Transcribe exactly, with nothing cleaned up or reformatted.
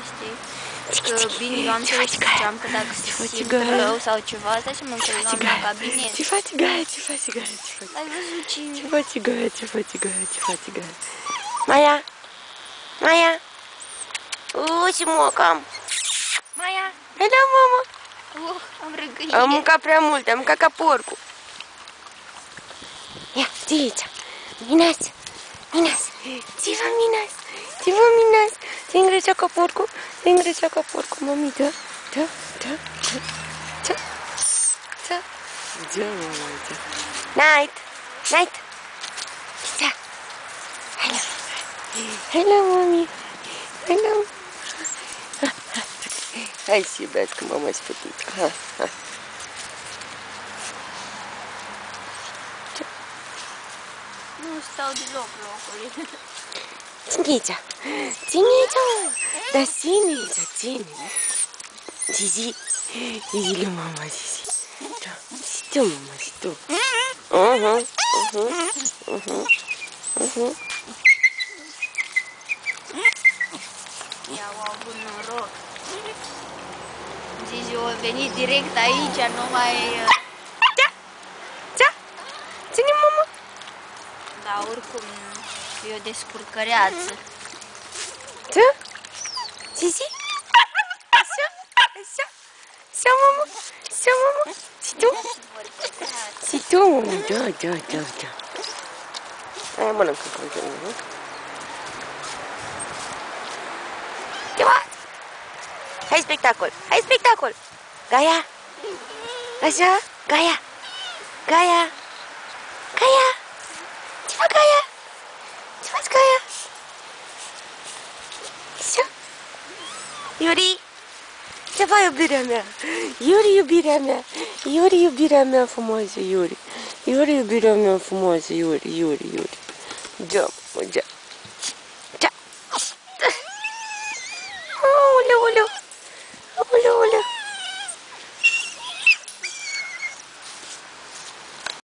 știi? Că bine, eu am să ziceam că dacă se simte rău sau ceva, asta și mă înțeleg la cabinet. Ce faci, Gaia? Ce faci, Gaia? Ai văzut ce... Ce faci, Gaia? Ce faci, Gaia? Ce faci, Gaia? Maia? Maia? Uuu, ce mocam! Maia! Hai da, mama! Uh, am răgăit. Am mâncat prea mult, am mâncat ca porcul. Ia, ți aici. Minas, Minas, ți-vă Minas, ți-vă Minas. Ți-ai îngrețat ca porcul? Ți-ai îngrețat ca porcul, mami, da? Da, da, da, da, da. Da, mama, da. Night, night. Da. Hai la, hai la, mami. Hai la, hai să iubească mama și fetița. Ha, ha. Nu stau deloc locului. Ține aici. Ține aici. Da, ține aici, ține. Zizi. Zizi lui mama, Zizi. Da. Și tu, mama, și tu. Uh-huh, uh-huh, uh-huh, uh-huh. I-au avut noroc. Zizi, eu a venit direct aici, nu mai... Da, da. Ține, mama. Dar oricum e o descurcăreață. Da? Zizi? Așa? Așa? Așa, mama? Așa, mama? Și tu? Și tu, mama? Da, da, da, da. Aia mănâncă cu nu? Hai spectacol! Hai spectacol! Gaia! Așa? Gaia! Gaia! Gaia! Ce faci, Gaia? Ce faci, Gaia? Așa? Iuri! Ce faci, iubirea mea? Iuri, iubirea mea! Iuri, iubirea mea frumoasă, Iuri! Iuri, iubirea mea frumoasă, Iuri, Iuri, Iuri! Da, da.